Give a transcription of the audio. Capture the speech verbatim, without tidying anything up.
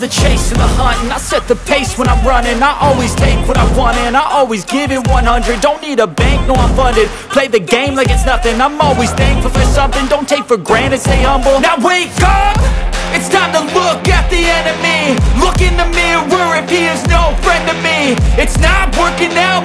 the chase and the hunt, and I set the pace when I'm running. I always take what I want and I always give it one hundred. Don't need a bank, no I'm funded. Play the game like it's nothing. I'm always thankful for something. Don't take for granted, stay humble. Now wake up! It's time to look at the enemy. Look in the mirror if he is no friend to me. It's not working out.